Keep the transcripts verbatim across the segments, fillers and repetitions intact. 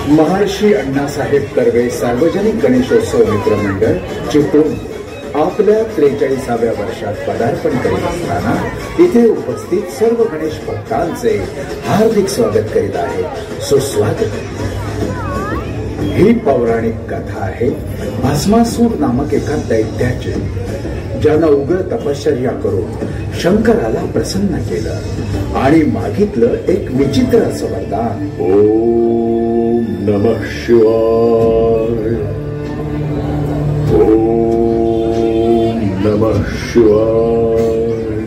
महर्षी अण्णासाहेब कर्वे सार्वजनिक गणेशोत्सव मित्रमंडळ चिपळूण आपल्या त्रेचाळीसाव्या वर्षात पदार्पण करीत असताना इथे उपस्थित सर्व गणेश भक्तांचे हार्दिक स्वागत करीत आहे. सुस्वागत. ही पौराणिक कथा आहे भस्मासूर नामक एका दैत्याची, ज्यानं उग्र तपश्चर्या करून शंकराला प्रसन्न केलं आणि मागितलं एक विचित्र असं वरदान. ओम नमः शिवाय. ओम नमः शिवाय.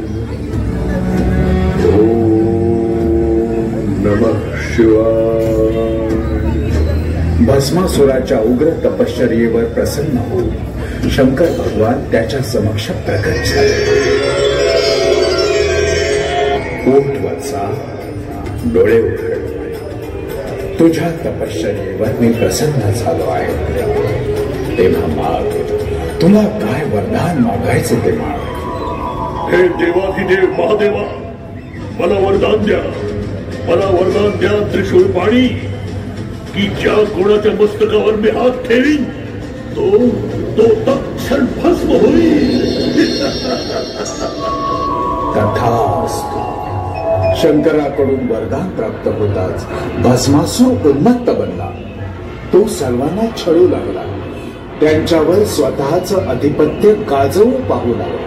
ओम नमः शिवाय. भस्मासुराच्या उग्र तपश्चर्येवर प्रसन्न होऊन शंकर भगवान त्याच्या समक्ष प्रकट झाले. ओठ वचा, डोळे उघड. तुझ्या तपश्चर्येवर मी प्रसन्न झालो आहे. तेव्हा माग, तुला काय वरदान मागायचे ते माग. हे देवाधिदेव महादेवा, मला वरदान द्या. मला वरदान द्या त्रिशूळ पाणी, की ज्या कोणाच्या मस्तकावर मी हात ठेवीन तो तो तत्क्षण भस्म होईल. तथास्तु. शंकराकडून वरदान प्राप्त होताच भस्मासूर उन्मत्त बनला. तो सर्वांना छळू लागला. त्यांच्यावर स्वतःच अधिपत्य गाजवू पाहू लागला.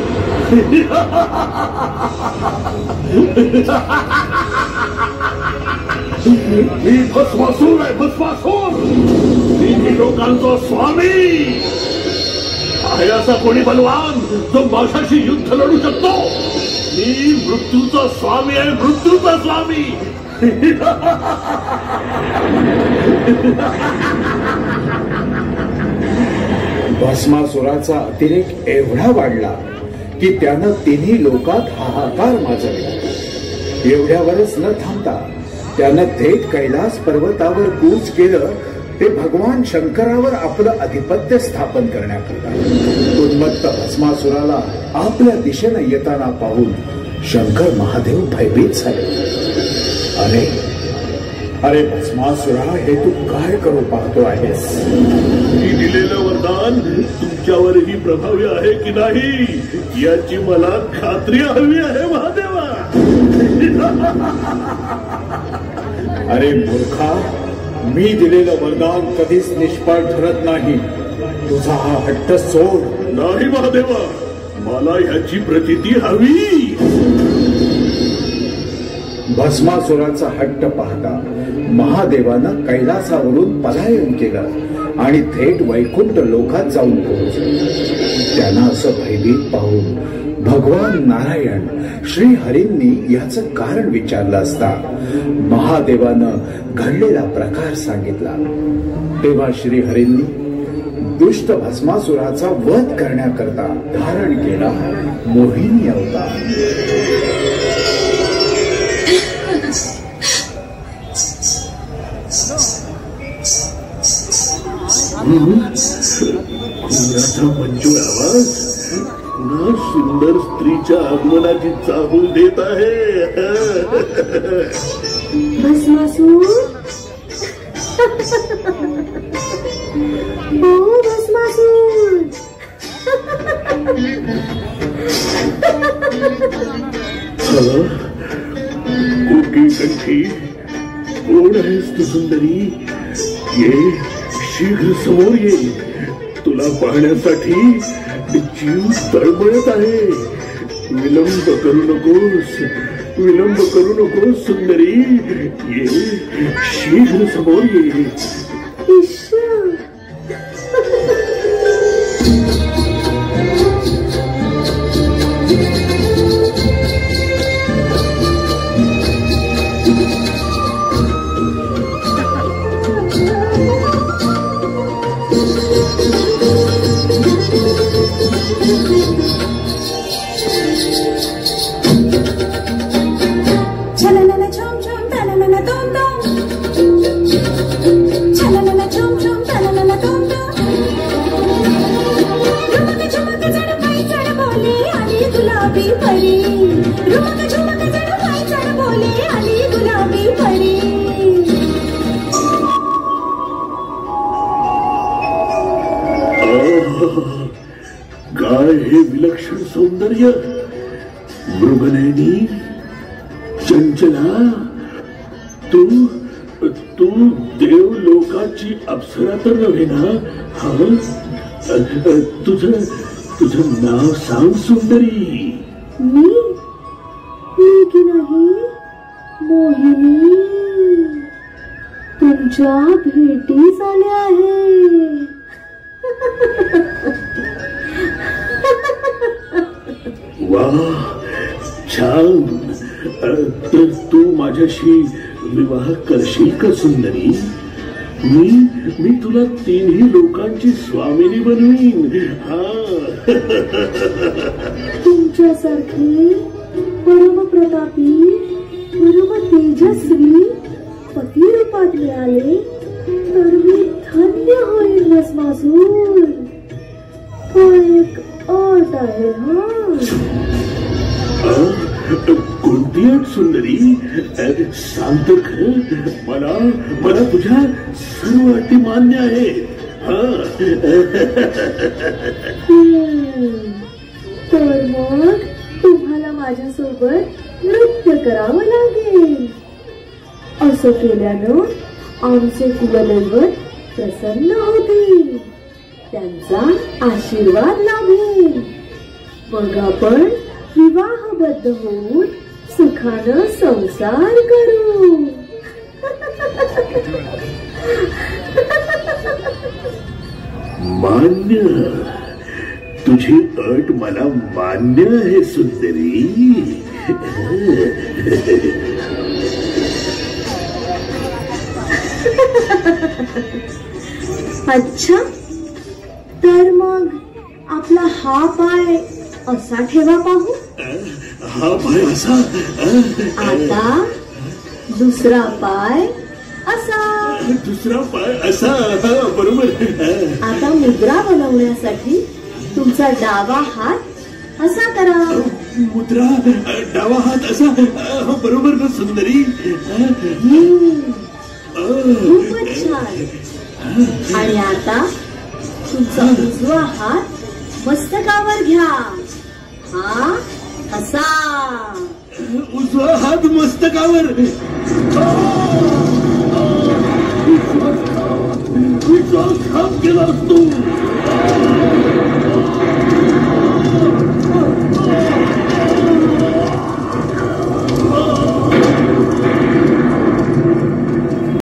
मी भस्मासूर आहे, भस्मासूर. मी लोकांचा स्वामी आहे. असा कोणी बलवान जो माझ्याशी युद्ध लढू शकतो? मी मृत्यूचा स्वामी आहे, मृत्यूचा स्वामी. भस्मासुराचा अतिरेक एवढा वाढला की त्यानं तिन्ही लोकात हाहाकार माजवला. एवढ्यावरच न थांबता त्यानं थेट कैलास पर्वतावर कूच केलं, ते भगवान शंकरावर आपलं अधिपत्य स्थापन करण्याकरता. उन्मत्त भस्मासुराला आपल्या दिशेनं येताना पाहून शंकर महादेव भयभीत झाले. अरे अरे भस्मासुरा, हे तू काय करू पाहतो आहेस? मी दिलेलं वरदान तुमच्यावरही प्रभावी आहे की नाही याची मला खात्री हवी आहे महादेवा. अरे मूर्खा, मी दिलेलं वरदान कधीच निष्फळ ठरत नाही. तुझा हा हट्ट सोड. नाही महादेवा, मला ह्याची प्रतीती हवी. भस्मासुराचा हट्ट पाहता महादेवानं कैलासावरून पलायन केलं आणि थेट वैकुंठ लोकात जाऊन पोहोचले. त्यांना असं भयभीत पाहून भगवान नारायण श्री हरींनी याचं कारण विचारलं असता महादेवानं घडलेला प्रकार सांगितला. तेव्हा श्री हरींनी दुष्ट भस्मासुराचा वध करण्याकरता धारण केला मोहिनी अवतार. कुणाचा मंजूळ आवाज, कुणा सुंदर स्त्रीच्या आगमनाची चाहूल देत आहे. भस्मासूर, ओ भस्मासूर. कोकी कंठी, कोण आहेस तू सुंदरी? ये शीघ्र समोर ये. तुला पाहण्यासाठी जीव तळमळत आहे. विलंब करू नकोस, विलंब करू नकोस सुंदरी. ये शीघ्र समोर ये. ईश्वर, काय हे विलक्षण सौंदर्य! मृगनयनी, चंचला, तू तू देव लोकाची अप्सरा तर नव्हे ना? हा, तुझं तुझं नाव सांग सुंदरी. मी मी की नाही मोहिनी, तुमच्या भेटीस आले आहे. वा, छान. तर तू माझ्याशी विवाह करशील का सुंदरी? मी मी तुला तीनही लोकांची स्वामिनी बनवीन. हा. तुमच्यासारखे परम प्रतापी, परम तेजस्वी पती रूपात मिळाले तर मी धन्य होईल भस्मासूर. पण एक अट आहे. हा, कोणती अट सुंदरी? सांग तर खरं. मला मला तुझ्या सर्व अटी मान्य आहेत. तर मग तुम्हाला माझ्यासोबत नृत्य करावं लागेल. असं केल्यानं आमचे कुलदैवत प्रसन्न होतील, त्यांचा आशीर्वाद लाभेल. मग आपण विवाहबद्ध होऊन सुखानं संसार करू. मान्य. तुझी अट मला मान्य आहे सुंदरी. अच्छा, तर मग आपला हा पाय असा ठेवा पाहू. हा पाय असा. आता दुसरा पाय असा. दुसरा पाय असा. बरोबर. आता मुद्रा बनवण्यासाठी तुमचा डावा हात असा करा. मुद्रा, डावा हात असा. बरोबर ना सुंदरी? खूपच छान. आणि आता तुमचा उजवा हात मस्तकावर घ्या. हा असा. उजवा हात मस्तकावर. घात केलास तू.